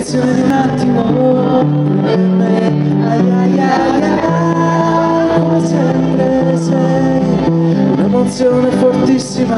questione di un attimo per me. Ai ai ai ai, come sempre sei un'emozione fortissima.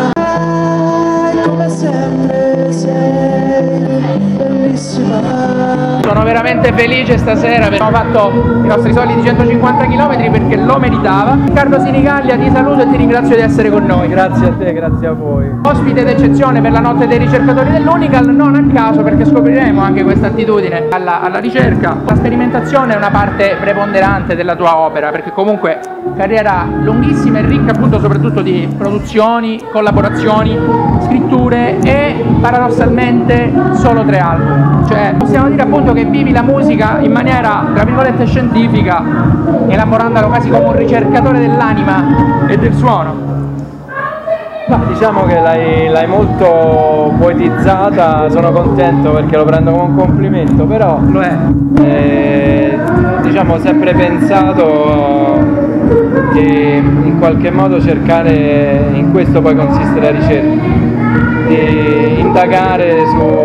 Come sempre sei bellissima. Sono veramente felice stasera perché abbiamo fatto i nostri soliti 150 km perché lo meritava. Riccardo Sinigallia, ti saluto e ti ringrazio di essere con noi. Grazie a te, grazie a voi. Ospite d'eccezione per la notte dei ricercatori dell'Unical, non a caso perché scopriremo anche questa attitudine alla ricerca. La sperimentazione è una parte preponderante della tua opera, perché comunque carriera lunghissima e ricca appunto soprattutto di produzioni, collaborazioni, scritture e paradossalmente solo 3 album. Cioè possiamo dire appunto che vivi la musica in maniera tra virgolette scientifica, elaborandola quasi come un ricercatore dell'anima e del suono. Diciamo che l'hai molto poetizzata, sono contento perché lo prendo come un complimento, però Lo è. Diciamo ho sempre pensato che in qualche modo cercare, in questo poi consiste la ricerca, di indagare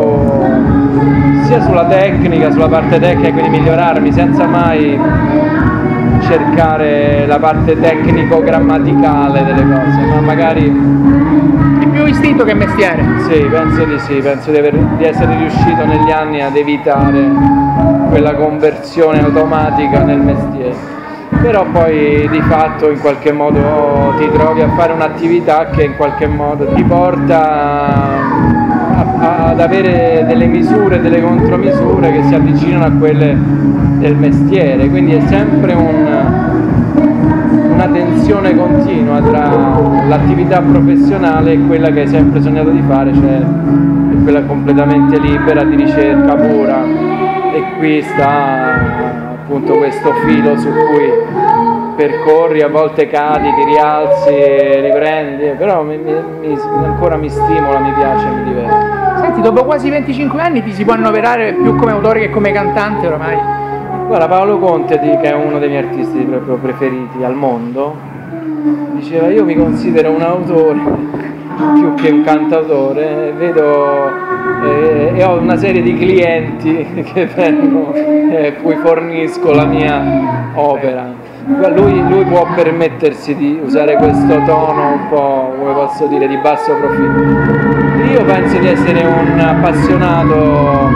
sia sulla tecnica, sulla parte tecnica, quindi migliorarmi senza mai cercare la parte tecnico-grammaticale delle cose, ma magari Più istinto che mestiere. sì, penso di sì, penso di essere riuscito negli anni ad evitare quella conversione automatica nel mestiere, però poi di fatto in qualche modo ti trovi a fare un'attività che in qualche modo ti porta ad avere delle misure, delle contromisure che si avvicinano a quelle del mestiere, quindi è sempre una tensione continua tra l'attività professionale e quella che hai sempre sognato di fare, cioè quella completamente libera di ricerca pura, e qui sta appunto questo filo su cui percorri, a volte cadi, ti rialzi, riprendi, però ancora mi stimola, mi piace, mi diverte. Senti, dopo quasi 25 anni ti si può annoverare più come autore che come cantante oramai? Guarda, Paolo Conte, che è uno dei miei artisti proprio preferiti al mondo, diceva: io mi considero un autore più che un cantautore, e ho una serie di clienti che vengono cui fornisco la mia opera. Lui può permettersi di usare questo tono un po', come posso dire, di basso profilo. Io penso di essere un appassionato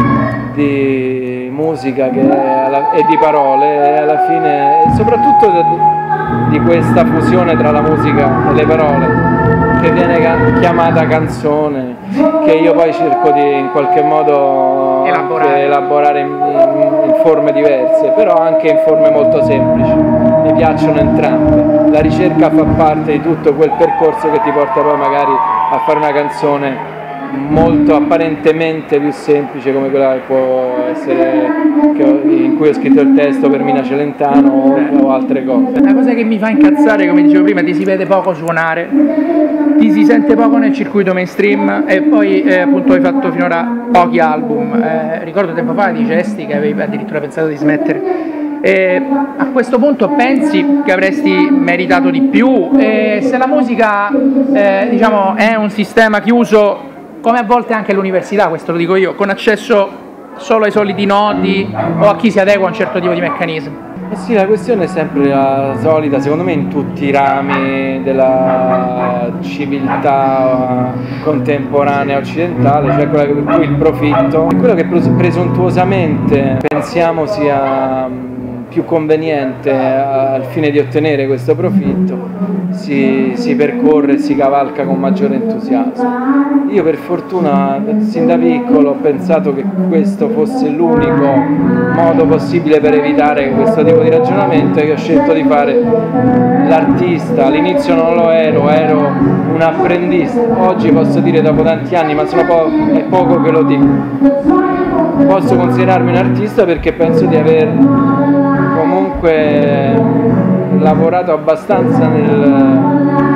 di musica e di parole, e alla fine, soprattutto di questa fusione tra la musica e le parole, che viene chiamata canzone, che io poi cerco di in qualche modo elaborare in forme diverse, però anche in forme molto semplici. Mi piacciono entrambe. La ricerca fa parte di tutto quel percorso che ti porta poi magari a fare una canzone molto apparentemente più semplice, come quella che può essere in cui ho scritto il testo per Mina Celentano o altre cose. La cosa che mi fa incazzare, come dicevo prima, ti si vede poco suonare, ti si sente poco nel circuito mainstream, e poi appunto hai fatto finora pochi album. Ricordo tempo fa di Gesti che avevi addirittura pensato di smettere. A questo punto pensi che avresti meritato di più? Se la musica diciamo è un sistema chiuso, come a volte anche l'università, questo lo dico io, con accesso solo ai soliti noti o a chi si adegua a un certo tipo di meccanismo? Sì, la questione è sempre la solita, secondo me, in tutti i rami della civiltà contemporanea occidentale, cioè quella per cui il profitto è quello che presuntuosamente pensiamo sia più conveniente al fine di ottenere questo profitto, si percorre e si cavalca con maggiore entusiasmo. Io per fortuna sin da piccolo ho pensato che questo fosse l'unico modo possibile per evitare questo tipo di ragionamento, e che ho scelto di fare l'artista. All'inizio non lo ero un apprendista, oggi posso dire dopo tanti anni, ma è poco che lo dico, posso considerarmi un artista perché penso di aver comunque lavorato abbastanza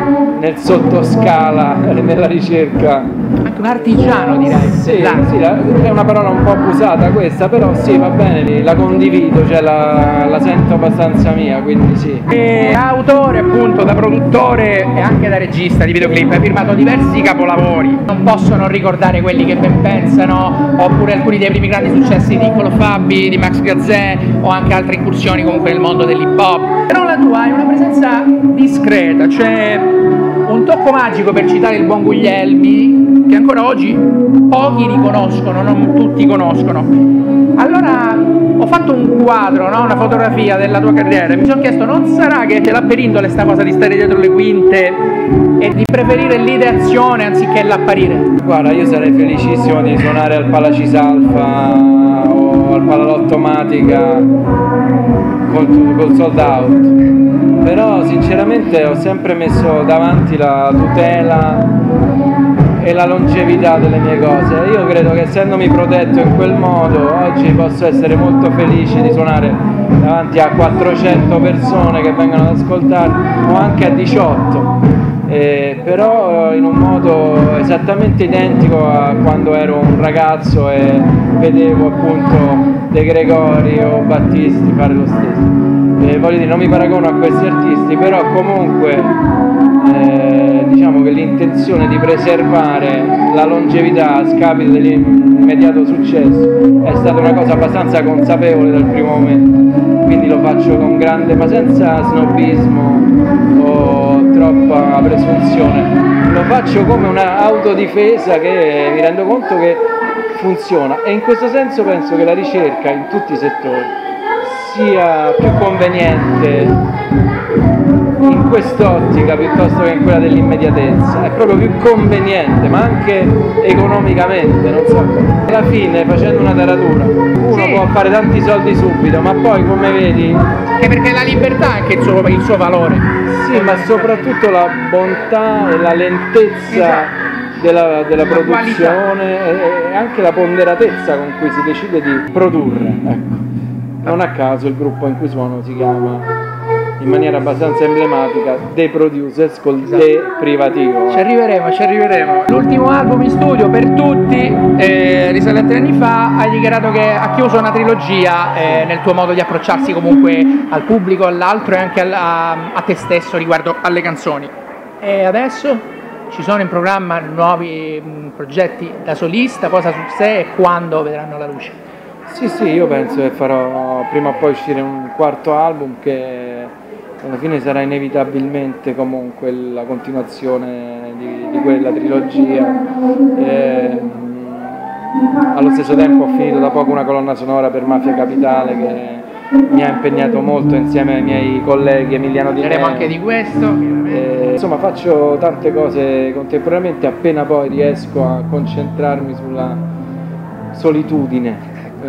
nel sottoscala, nella ricerca. Anche un artigiano, direi. Sì, è una parola un po' abusata questa, però sì, va bene, la condivido, cioè la sento abbastanza mia, quindi sì. E autore, appunto, da produttore e anche da regista di videoclip, hai firmato diversi capolavori. Non posso non ricordare Quelli che ben pensano, oppure alcuni dei primi grandi successi di Niccolo Fabi, di Max Gazzè, o anche altre incursioni comunque nel mondo dell'hip hop. Però la tua è una presenza discreta, cioè un tocco magico, per citare il buon Guglielmi, che ancora oggi pochi riconoscono, non tutti conoscono. Allora ho fatto un quadro, no? Una fotografia della tua carriera, e mi sono chiesto, non sarà che te l'ha per indole sta cosa di stare dietro le quinte e di preferire l'ideazione anziché l'apparire? Guarda, io sarei felicissimo di suonare al Palacisalfa o al Palalottomatica col sold out, però sinceramente ho sempre messo davanti la tutela e la longevità delle mie cose. Io credo che, essendomi protetto in quel modo, oggi posso essere molto felice di suonare davanti a 400 persone che vengono ad ascoltarmi, o anche a 18, però in un modo esattamente identico a quando ero un ragazzo e vedevo appunto De Gregori o Battisti fare lo stesso. Voglio dire, non mi paragono a questi artisti, però comunque diciamo che l'intenzione di preservare la longevità a scapito dell'immediato successo è stata una cosa abbastanza consapevole dal primo momento, quindi lo faccio con grande, ma senza snobismo o troppa presunzione, lo faccio come una autodifesa che mi rendo conto che funziona, e in questo senso penso che la ricerca in tutti i settori sia più conveniente in quest'ottica piuttosto che in quella dell'immediatezza, è proprio più conveniente, ma anche economicamente, non so. Alla fine, facendo una taratura, uno può fare tanti soldi subito, ma poi, come vedi, Che perché la libertà è anche il suo valore. sì, ma soprattutto la bontà e la lentezza della produzione e anche la ponderatezza con cui si decide di produrre, ecco. Non a caso il gruppo in cui suono si chiama, in maniera abbastanza emblematica, The Producers, col The privativo. Ci arriveremo. L'ultimo album in studio per tutti, risalente anni fa, hai dichiarato che ha chiuso una trilogia nel tuo modo di approcciarsi comunque al pubblico, all'altro e anche a te stesso riguardo alle canzoni. E adesso ci sono in programma nuovi progetti da solista, cosa su sé e quando vedranno la luce? Sì, io penso che farò prima o poi uscire un quarto album che alla fine sarà inevitabilmente comunque la continuazione di quella trilogia. Allo stesso tempo ho finito da poco una colonna sonora per Mafia Capitale che mi ha impegnato molto insieme ai miei colleghi Emiliano Di Parleremo anche di questo. Insomma, faccio tante cose contemporaneamente, appena poi riesco a concentrarmi sulla solitudine.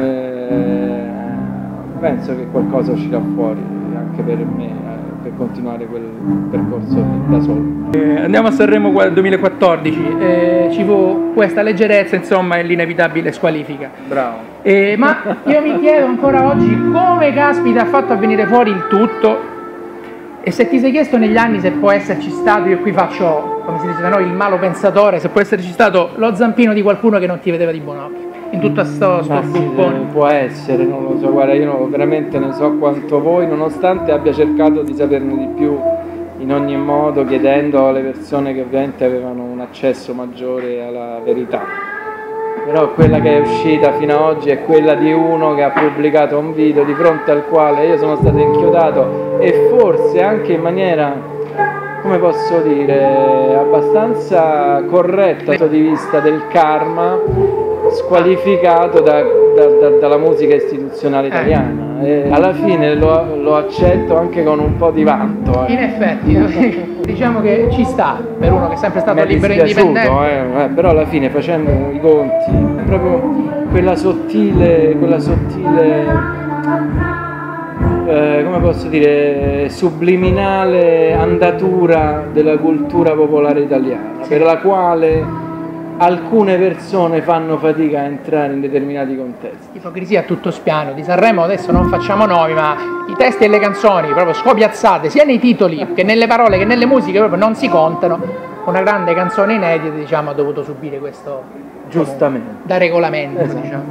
Penso che qualcosa uscirà fuori anche per me, per continuare quel percorso da solo. Andiamo a Sanremo 2014, ci fu questa leggerezza, insomma, e l'inevitabile squalifica. Bravo. Ma io mi chiedo ancora oggi come caspita ha fatto a venire fuori il tutto, e se ti sei chiesto negli anni se può esserci stato, io qui faccio, come si dice da noi, il malo pensatore, se può esserci stato lo zampino di qualcuno che non ti vedeva di buon occhio in tutto sto buffone. Sì, può essere, non lo so, guarda, io veramente ne so quanto voi, nonostante abbia cercato di saperne di più in ogni modo, chiedendo alle persone che ovviamente avevano un accesso maggiore alla verità. Però quella che è uscita fino ad oggi è quella di uno che ha pubblicato un video di fronte al quale io sono stato inchiodato, e forse anche in maniera, come posso dire, abbastanza corretta dal punto di vista del karma, squalificato dalla musica istituzionale italiana. E alla fine lo accetto anche con un po' di vanto. In effetti, diciamo che ci sta per uno che è sempre stato libero e indipendente. Però alla fine, facendo i conti, è proprio quella sottile come posso dire, subliminale andatura della cultura popolare italiana, per la quale alcune persone fanno fatica a entrare in determinati contesti. Ipocrisia a tutto spiano. Di Sanremo adesso non facciamo nomi, ma i testi e le canzoni proprio scopiazzate sia nei titoli che nelle parole che nelle musiche proprio non si contano. Una grande canzone inedita, diciamo, ha dovuto subire questo, Giustamente. da regolamento, Esatto. diciamo.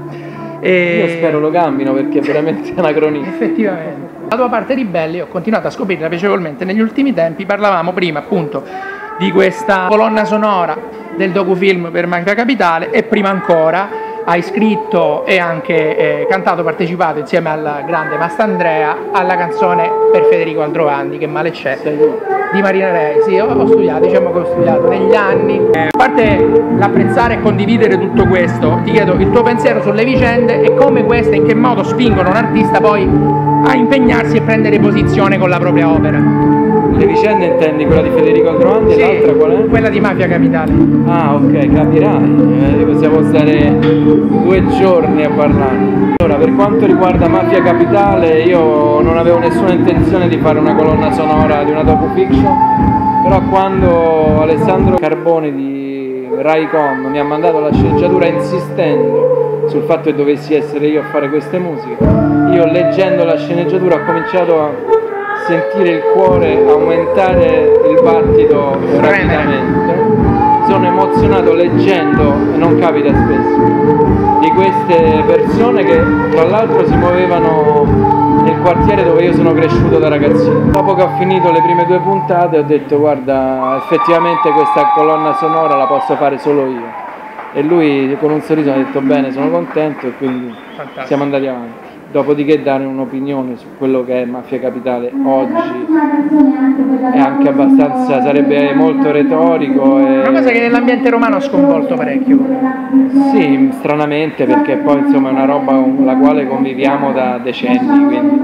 Io spero lo cambino perché è veramente anacronistico. Effettivamente. La tua parte ribelle ho continuato a scoprirla piacevolmente negli ultimi tempi. Parlavamo prima appunto di questa colonna sonora del docufilm per Mafia Capitale e prima ancora hai scritto e anche cantato, partecipato insieme al grande Mastandrea alla canzone per Federico Aldrovandi, Che male c'è, di Marina Rei. Sì, ho studiato, diciamo che ho studiato negli anni. A parte l'apprezzare e condividere tutto questo, ti chiedo il tuo pensiero sulle vicende e come queste, in che modo spingono un artista poi a impegnarsi e prendere posizione con la propria opera. Le vicende intendi quella di Federico Aldrovandi e l'altra qual è? Quella di Mafia Capitale. Ah, ok, capirai, possiamo stare 2 giorni a parlare. Allora, per quanto riguarda Mafia Capitale, io non avevo nessuna intenzione di fare una colonna sonora di una docufiction, però quando Alessandro Carboni di Raicom mi ha mandato la sceneggiatura insistendo sul fatto che dovessi essere io a fare queste musiche, io leggendo la sceneggiatura ho cominciato a sentire il cuore aumentare il battito rapidamente. Sono emozionato leggendo, e non capita spesso, di queste persone che tra l'altro si muovevano nel quartiere dove io sono cresciuto da ragazzino. Dopo che ho finito le prime 2 puntate ho detto guarda, effettivamente questa colonna sonora la posso fare solo io. E lui con un sorriso ha detto bene, sono contento, e quindi Fantastico. siamo andati avanti. Dopodiché dare un'opinione su quello che è Mafia Capitale oggi è anche abbastanza, sarebbe molto retorico. Una cosa che nell'ambiente romano ha sconvolto parecchio. Sì, stranamente, perché poi insomma è una roba con la quale conviviamo da decenni, quindi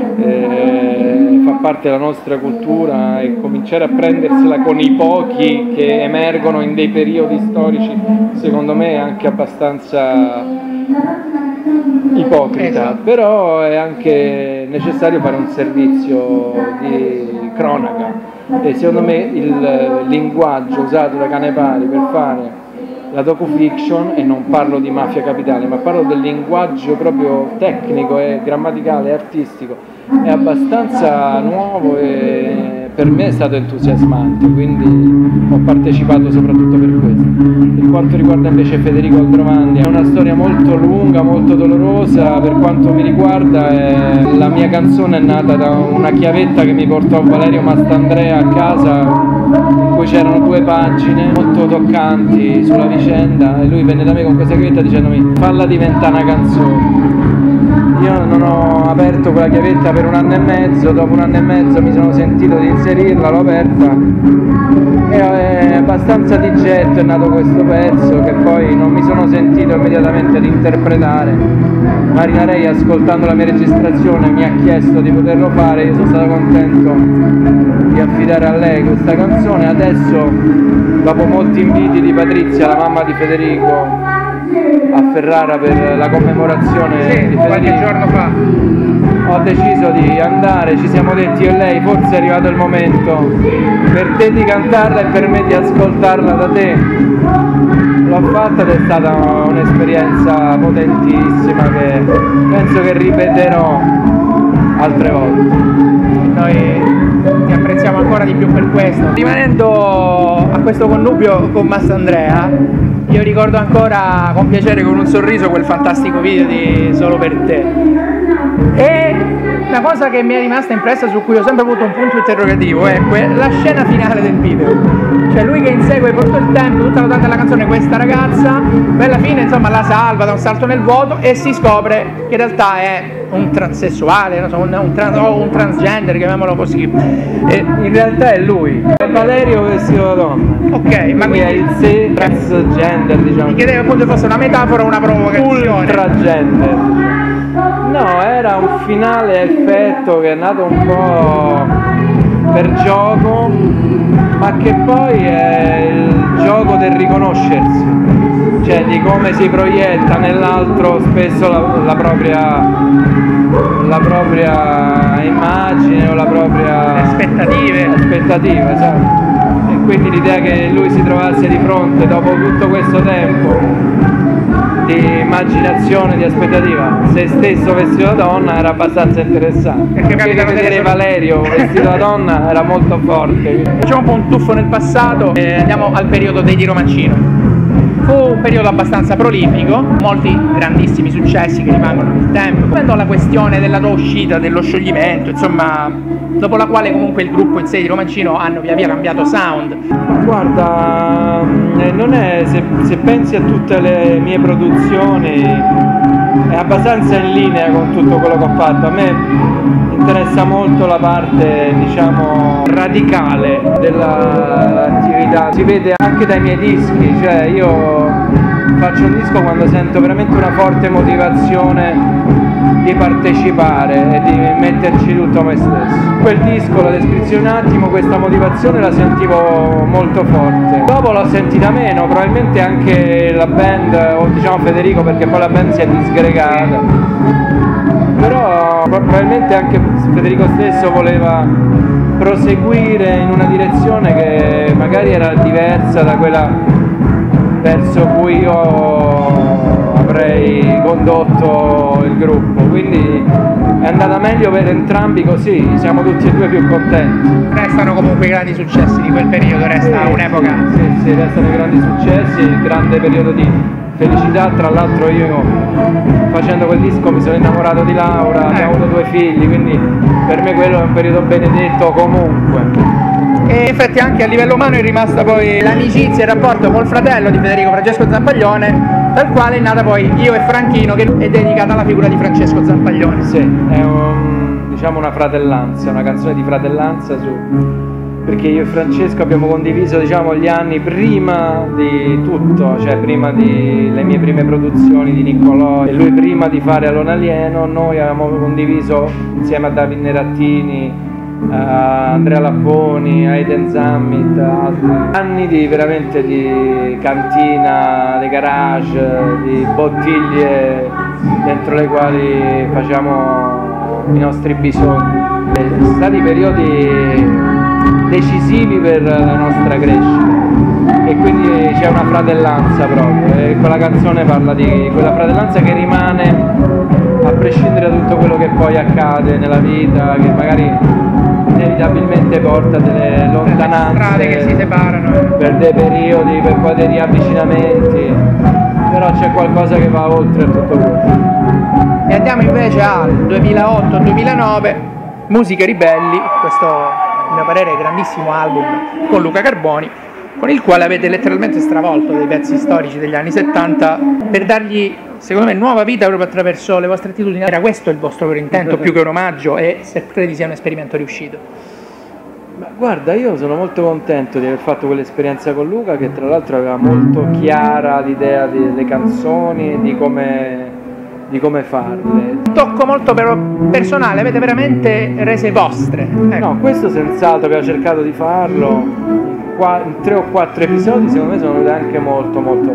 fa parte della nostra cultura, e cominciare a prendersela con i pochi che emergono in dei periodi storici, secondo me è anche abbastanza ipocrita, Esatto. però è anche necessario fare un servizio di cronaca, e secondo me il linguaggio usato da Canepari per fare la docufiction, e non parlo di Mafia Capitale ma parlo del linguaggio proprio tecnico e grammaticale e artistico, è abbastanza nuovo e per me è stato entusiasmante, quindi ho partecipato soprattutto per questo. Per quanto riguarda invece Federico Aldrovandi, è una storia molto lunga, molto dolorosa. Per quanto mi riguarda la mia canzone è nata da una chiavetta che mi portò Valerio Mastandrea a casa, in cui c'erano 2 pagine molto toccanti sulla vicenda, e lui venne da me con questa chiavetta dicendomi falla diventare una canzone. Io non ho aperto quella chiavetta per 1 anno e mezzo, dopo 1 anno e mezzo mi sono sentito di inserirla, l'ho aperta e abbastanza di getto è nato questo pezzo, che poi non mi sono sentito immediatamente di interpretare. Marina Rei, ascoltando la mia registrazione, mi ha chiesto di poterlo fare, io sono stato contento di affidare a lei questa canzone. Adesso, dopo molti inviti di Patrizia, la mamma di Federico, a Ferrara per la commemorazione di qualche Federico, giorno fa. ho deciso di andare. Ci siamo detti io e lei, forse è arrivato il momento per te di cantarla e per me di ascoltarla da te. L'ho fatta ed è stata un'esperienza potentissima che penso che ripeterò altre volte. Noi ti apprezziamo ancora di più per questo. Rimanendo a questo connubio con Mastandrea, io ricordo ancora con piacere, con un sorriso, quel fantastico video di Solo per te. E una cosa che mi è rimasta impressa, su cui ho sempre avuto un punto interrogativo, è la scena finale del video. Cioè lui che insegue per tutto il tempo, tutta la durata della canzone, questa ragazza, poi alla fine insomma la salva da un salto nel vuoto e si scopre che in realtà è un transessuale, non so, un transgender, chiamiamolo così. E in realtà è lui, è Valerio vestito da donna. Ok, ma Lui è il sé transgender, diciamo. mi chiedevo appunto fosse una metafora o una provocazione. Ultragender. No, era un finale a effetto che è nato un po' per gioco, ma che poi è il gioco del riconoscersi, cioè di come si proietta nell'altro spesso la propria immagine o la propria Aspettative. aspettativa, esatto. E quindi l'idea che lui si trovasse di fronte dopo tutto questo tempo di immaginazione, di aspettativa, se stesso vestito da donna era abbastanza interessante. Perché vedere Valerio vestito da donna era molto forte. Facciamo un po' un tuffo nel passato e andiamo al periodo dei Di Romancino. Fu un periodo abbastanza prolifico, molti grandissimi successi che rimangono nel tempo. Quando la questione della tua uscita, dello scioglimento, insomma, dopo la quale comunque il gruppo in sé di Romancino hanno via via cambiato sound. Guarda, non è, se pensi a tutte le mie produzioni, è abbastanza in linea con tutto quello che ho fatto. A me interessa molto la parte, diciamo, radicale dell'attività, si vede anche dai miei dischi, cioè io faccio un disco quando sento veramente una forte motivazione di partecipare e di metterci tutto me stesso. Quel disco, la descrizione un attimo, questa motivazione la sentivo molto forte. Dopo l'ho sentita meno, probabilmente anche la band, o diciamo Federico, perché poi la band si è disgregata. Però probabilmente anche Federico stesso voleva proseguire in una direzione che magari era diversa da quella verso cui io avrei condotto il gruppo, quindi è andata meglio per entrambi, così siamo tutti e due più contenti. Restano comunque i grandi successi di quel periodo, resta un'epoca. Sì, restano i grandi successi, il grande periodo di felicità. Tra l'altro io facendo quel disco mi sono innamorato di Laura, abbiamo avuto 2 figli, quindi per me quello è un periodo benedetto comunque. E infatti anche a livello umano è rimasta poi l'amicizia e il rapporto col fratello di Federico, Francesco Zampaglione, dal quale è nata poi Io e Franchino, che è dedicata alla figura di Francesco Zampaglione. Sì, è diciamo una fratellanza, una canzone di fratellanza perché io e Francesco abbiamo condiviso, diciamo, gli anni prima di tutto, cioè prima le mie prime produzioni di Niccolò e lui prima di fare Alone Alieno. Noi avevamo condiviso insieme a David Nerattini, a Andrea Lapponi, a Aiden Zammit, anni veramente di cantina, di garage, di bottiglie dentro le quali facciamo i nostri bisogni. Sono stati periodi decisivi per la nostra crescita e quindi c'è una fratellanza proprio, e quella canzone parla di quella fratellanza che rimane a prescindere da tutto quello che poi accade nella vita, che magari inevitabilmente porta delle lontananze, strade che si separano per dei periodi, per poi dei riavvicinamenti, però c'è qualcosa che va oltre tutto questo. E andiamo invece al 2008-2009, Musiche Ribelli, questo a mio parere grandissimo album con Luca Carboni, con il quale avete letteralmente stravolto dei pezzi storici degli anni 70 per dargli, secondo me, nuova vita proprio attraverso le vostre attitudini. Era questo il vostro vero intento, più che un omaggio, e se credi sia un esperimento riuscito? Ma guarda, io sono molto contento di aver fatto quell'esperienza con Luca, che tra l'altro aveva molto chiara l'idea delle canzoni e di come farle. Un tocco molto personale, avete veramente rese vostre. Ecco. No, questo senz'altro abbiamo cercato di farlo. In 3 o 4 episodi secondo me sono venuti anche molto molto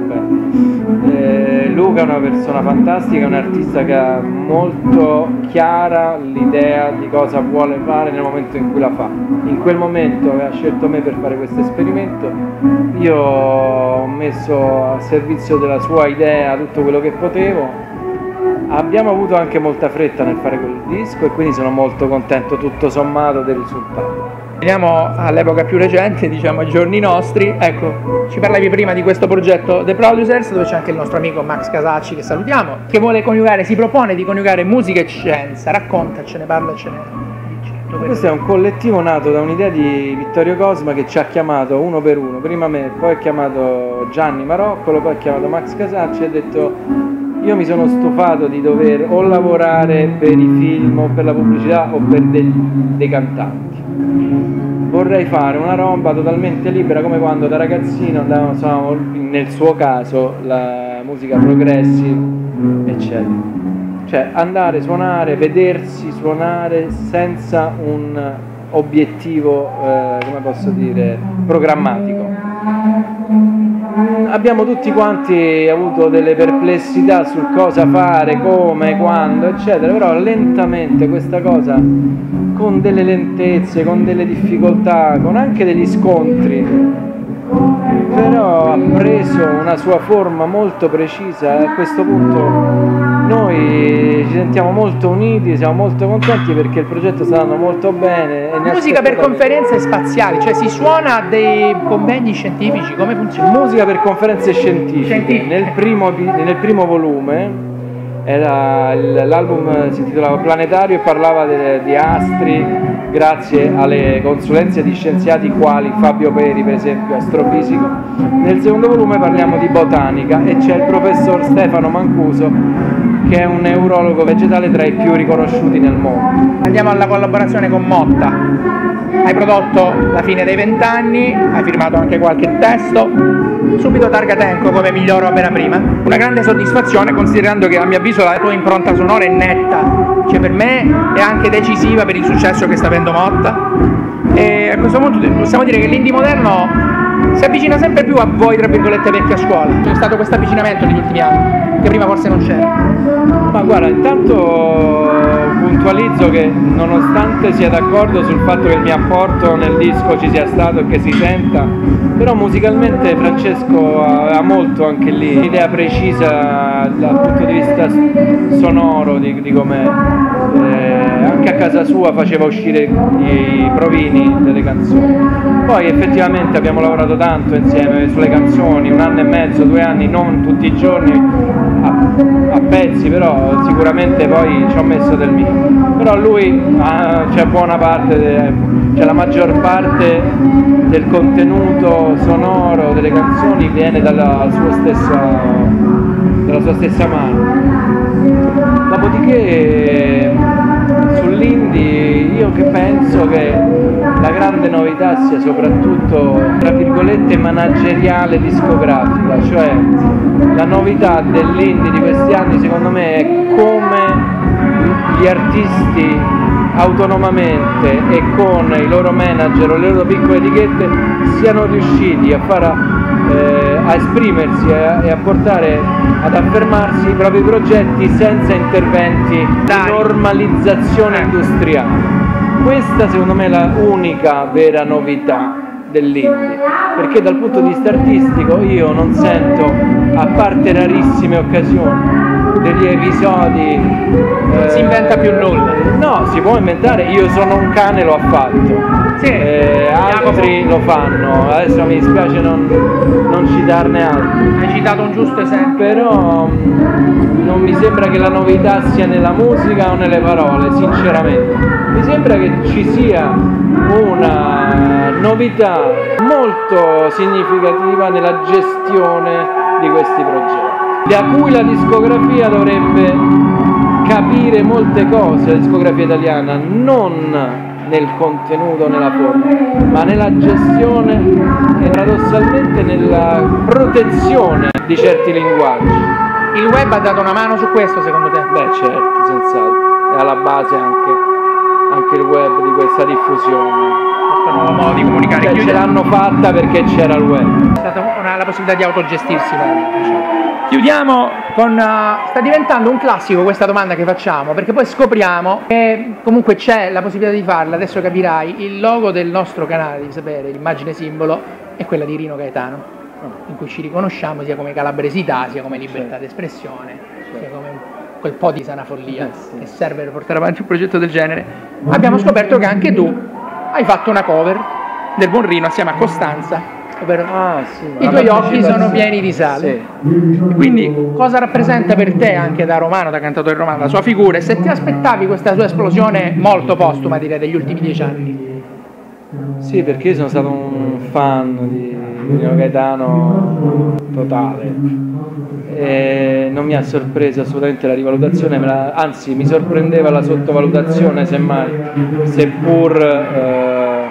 bene. Luca è una persona fantastica, è un artista che ha molto chiara l'idea di cosa vuole fare nel momento in cui la fa. In quel momento aveva scelto me per fare questo esperimento, io ho messo a servizio della sua idea tutto quello che potevo. Abbiamo avuto anche molta fretta nel fare quel disco e quindi sono molto contento tutto sommato del risultato. Veniamo all'epoca più recente, diciamo ai giorni nostri. Ecco, ci parlavi prima di questo progetto The Producers, dove c'è anche il nostro amico Max Casacci, che salutiamo, che vuole coniugare, si propone di coniugare musica e scienza. Raccontacene, parlacene. Questo è un collettivo nato da un'idea di Vittorio Cosma, che ci ha chiamato uno per uno, prima me, poi ha chiamato Gianni Maroccolo, poi ha chiamato Max Casacci e ha detto: io mi sono stufato di dover o lavorare per i film o per la pubblicità o per dei cantanti. Vorrei fare una roba totalmente libera, come quando da ragazzino andavamo, nel suo caso, la musica progressive, eccetera. Cioè andare, suonare, vedersi suonare senza un obiettivo, come posso dire, programmatico. Abbiamo tutti quanti avuto delle perplessità sul cosa fare, come, quando, eccetera, però lentamente questa cosa, con delle lentezze, con delle difficoltà, con anche degli scontri, però una sua forma molto precisa e a questo punto noi ci sentiamo molto uniti, siamo molto contenti perché il progetto sta andando molto bene. Musica per conferenze spaziali, cioè si suona a dei convegni scientifici, come funziona? Musica per conferenze scientifiche. Nel primo volume l'album si intitolava Planetario e parlava di astri grazie alle consulenze di scienziati quali Fabio Peri, per esempio, astrofisico. Nel secondo volume parliamo di botanica e c'è il professor Stefano Mancuso, che è un neurologo vegetale tra i più riconosciuti nel mondo. Andiamo alla collaborazione con Motta. Hai prodotto La fine dei 20 anni, hai firmato anche qualche testo, subito targa Tenco come miglior opera prima. Una grande soddisfazione considerando che a mio avviso la tua impronta sonora è netta, cioè per me è anche decisiva per il successo che sta avendo Motta. E a questo punto possiamo dire che l'indie moderno si avvicina sempre più a voi, tra virgolette, vecchia scuola. C'è stato questo avvicinamento negli ultimi anni, che prima forse non c'era. Ma guarda, intanto puntualizzo che nonostante sia d'accordo sul fatto che il mio apporto nel disco ci sia stato e che si senta, però musicalmente Francesco ha molto anche lì un'idea precisa dal punto di vista sonoro di come anche a casa sua faceva uscire i provini delle canzoni. Poi effettivamente abbiamo lavorato tanto insieme sulle canzoni, 1 anno e mezzo, 2 anni, non tutti i giorni a pezzi, però sicuramente poi ci ho messo del mio. Però lui c'è buona parte, c'è la maggior parte del contenuto sonoro delle canzoni viene dalla sua stessa mano. Dopodiché sull'indie io che penso che la grande novità sia soprattutto, tra virgolette, manageriale discografica, cioè la novità dell'indie di questi anni secondo me è come gli artisti autonomamente e con i loro manager o le loro piccole etichette siano riusciti a esprimersi e a portare ad affermarsi i propri progetti senza interventi di normalizzazione industriale. Questa secondo me è la unica vera novità dell'indie, perché dal punto di vista artistico io non sento, a parte rarissime occasioni, degli episodi si inventa più nulla. No, si può inventare, Io sono un cane l'ho fatto. Sì, altri lo fanno, adesso mi dispiace non citarne altri. Hai citato un giusto esempio. Però non mi sembra che la novità sia nella musica o nelle parole, sinceramente. Mi sembra che ci sia una novità molto significativa nella gestione di questi progetti, da cui la discografia dovrebbe capire molte cose, la discografia italiana, non nel contenuto, nella forma, ma nella gestione e paradossalmente nella protezione di certi linguaggi. Il web ha dato una mano su questo secondo te? Beh certo, senz'altro, è alla base anche il web di questa diffusione. Questo nuovo modo di comunicare. Cioè, ce l'hanno fatta perché c'era il web. È stata la possibilità di autogestirsi. Chiudiamo con... sta diventando un classico questa domanda che facciamo, perché poi scopriamo che comunque c'è la possibilità di farla, adesso capirai, il logo del nostro canale, devi sapere, l'immagine simbolo, è quella di Rino Gaetano, in cui ci riconosciamo sia come calabresità, sia come libertà d'espressione, sia come quel po' di sana follia che serve per portare avanti un progetto del genere. Abbiamo scoperto che anche tu hai fatto una cover del buon Rino assieme a Costanza, ovvero i tuoi occhi sono pieni di sale. Sì. Quindi cosa rappresenta per te, anche da romano, da cantautore romano, la sua figura, e se ti aspettavi questa sua esplosione molto postuma, direi, degli ultimi 10 anni? Sì, perché io sono stato un fan di Rino Gaetano totale e non mi ha sorpreso assolutamente la rivalutazione, anzi mi sorprendeva la sottovalutazione, semmai, seppur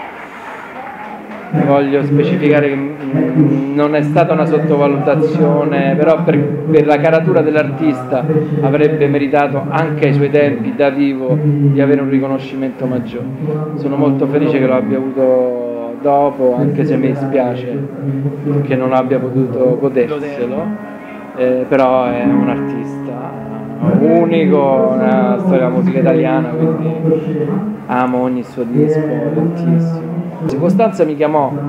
voglio specificare che non è stata una sottovalutazione, però per la caratura dell'artista avrebbe meritato anche ai suoi tempi da vivo di avere un riconoscimento maggiore. Sono molto felice che lo abbia avuto dopo, anche se mi dispiace che non abbia potuto goderselo, però è un artista unico nella storia della musica italiana, quindi amo ogni suo disco tantissimo. Costanza mi chiamò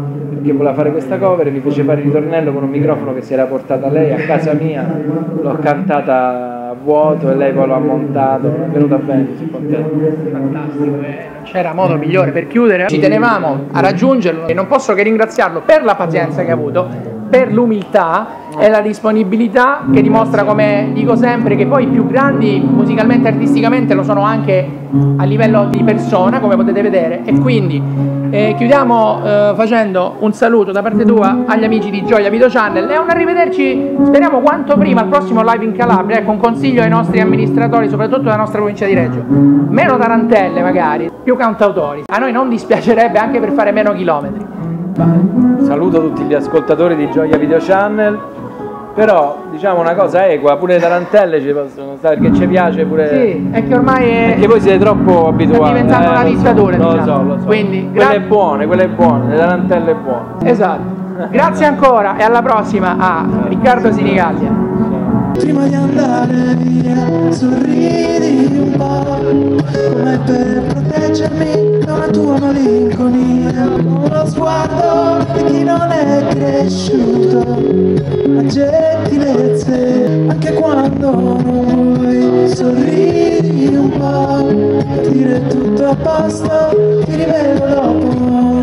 che voleva fare questa cover, mi fece fare il ritornello con un microfono che si era portata lei a casa mia, l'ho cantata a vuoto e lei poi lo ha montato, è venuta bene, sono contento. Fantastico, non c'era modo migliore per chiudere. Ci tenevamo a raggiungerlo e non posso che ringraziarlo per la pazienza che ha avuto, per l'umiltà e la disponibilità che dimostra, come dico sempre, che poi i più grandi musicalmente e artisticamente lo sono anche a livello di persona, come potete vedere. E quindi chiudiamo facendo un saluto da parte tua agli amici di Gioia Video Channel e un arrivederci, speriamo quanto prima, al prossimo live in Calabria. Ecco, un consiglio ai nostri amministratori, soprattutto della nostra provincia di Reggio: meno tarantelle magari, più cantautori. A noi non dispiacerebbe anche per fare meno chilometri. Saluto tutti gli ascoltatori di Gioia Video Channel, però diciamo una cosa equa, pure le tarantelle ci possono stare, perché ci piace pure. Sì, è che ormai perché voi siete troppo abituati. Sta diventando una dittatura, lo diciamo. lo so. Quindi, quelle buone, le tarantelle buone. Esatto. Grazie ancora e alla prossima a Riccardo Sinigallia. Prima di andare via, sorridi un po', come per proteggermi da una tua malinconia. Con lo sguardo di chi non è cresciuto a gentilezze, anche quando non vuoi. Sorridi un po', dire tutto a posto, ti rivedo dopo.